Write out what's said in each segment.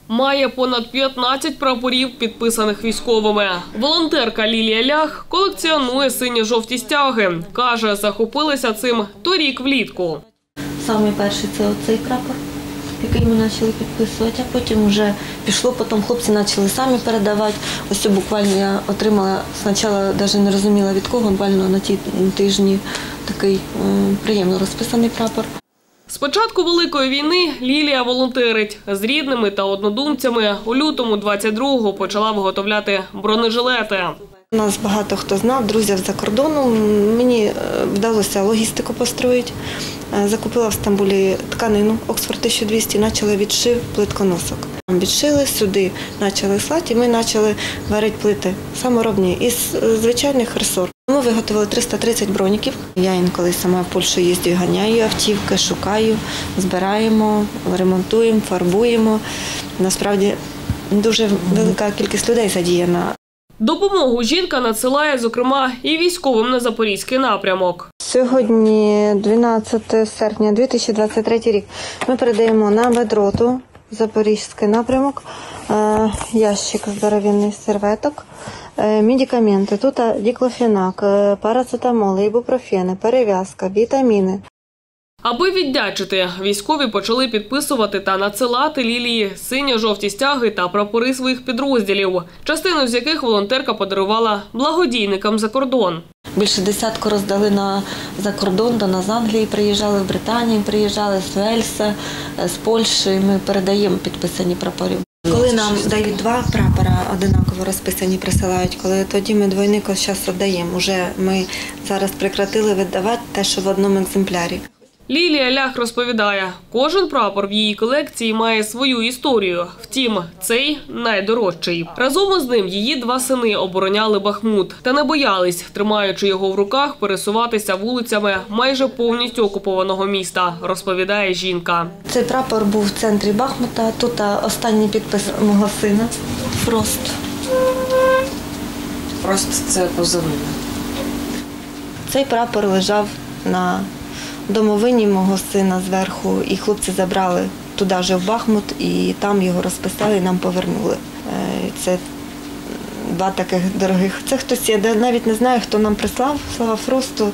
Має понад 15 прапорів, підписаних військовими. Волонтерка Лілія Лях колекціонує синьо-жовті стяги. Каже, захопилися цим торік влітку. Самий перший – це оцей прапор, який ми почали підписувати, а потім вже пішло, потім хлопці почали самі передавати. Ось буквально я отримала, спочатку навіть не розуміла від кого, буквально на ті тижні такий приємно розписаний прапор. З початку Великої війни Лілія волонтерить. З рідними та однодумцями у лютому 22-го почала виготовляти бронежилети. Нас багато хто знав, друзів за кордоном. Мені вдалося логістику построїти. Закупила в Стамбулі тканину Оксфорд 1200, почали відшив плитконосок. Відшили сюди, почали слати, і ми почали варити плити саморобні із звичайних ресор. Ми виготовили 330 броніків. Я інколи сама в Польщу їздю, ганяю автівки, шукаю, збираємо, ремонтуємо, фарбуємо. Насправді дуже велика кількість людей задіяна. Допомогу жінка надсилає, зокрема, і військовим на Запорізький напрямок. Сьогодні, 12 серпня 2023 рік, ми передаємо на Бедроту, Запорізький напрямок, ящик здоровенний серветок, медикаменти. Тут діклофенак, парацетамол, ібупрофени, перев'язка, вітаміни. Аби віддячити, військові почали підписувати та надсилати Лілії синьо-жовті стяги та прапори своїх підрозділів, частину з яких волонтерка подарувала благодійникам за кордон. Більше 10 роздали за кордон, до нас з Англії приїжджали, в Британію приїжджали, з Вельса, з Польщі. Ми передаємо підписані прапори. Коли нам дають 2 прапора, одинаково розписані, присилають, тоді ми двойник зараз віддаємо. Уже ми зараз прекратили видавати те, що в одному екземплярі. Лілія Лях розповідає, кожен прапор в її колекції має свою історію. Втім, цей найдорожчий. Разом із ним її 2 сини обороняли Бахмут та не боялись, тримаючи його в руках, пересуватися вулицями майже повністю окупованого міста, розповідає жінка. Цей прапор був в центрі Бахмута. Тут останній підпис мого сина – Фрост. Фрост – це позивний. Цей прапор лежав на домовині мого сина зверху, і хлопці забрали туди ж в Бахмут, і там його розписали, і нам повернули. Це 2 таких дорогих. Це хтось, я навіть не знаю, хто нам прислав, слава Фросту.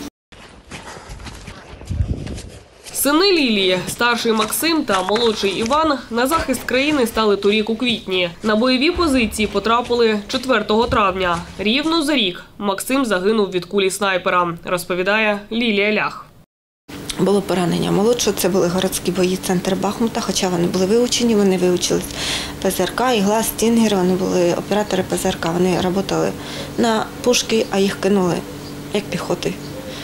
Сини Лілії, старший Максим та молодший Іван, на захист країни стали торік у квітні. На бойові позиції потрапили 4 травня. Рівно за рік Максим загинув від кулі снайпера, розповідає Лілія Лях. Було поранення молодшого, це були городські бої, центр Бахмута, хоча вони були вивчені, вони вивчились ПЗРК, ігла, стінгер, вони були оператори ПЗРК, вони працювали на пушки, а їх кинули як піхоти.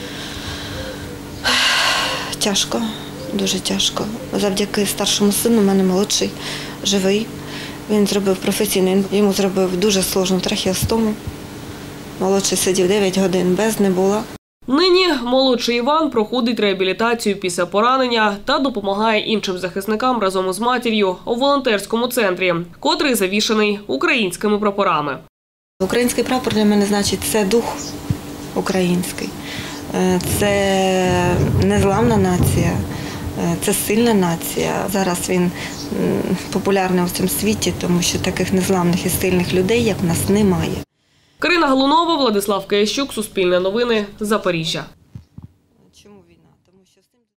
Тяжко, дуже тяжко. Завдяки старшому сину, в мене молодший живий, він зробив професійний, йому зробив дуже складну трахеостому. Молодший сидів 9 годин, без не було. Нині молодший Іван проходить реабілітацію після поранення та допомагає іншим захисникам разом із матір'ю у волонтерському центрі, котрий завішаний українськими прапорами. Український прапор для мене значить – це дух український, це незламна нація, це сильна нація. Зараз він популярний у цьому світі, тому що таких незламних і сильних людей, як в нас, немає. Карина Галунова, Владислав Киящук, Суспільне новини, Запоріжжя.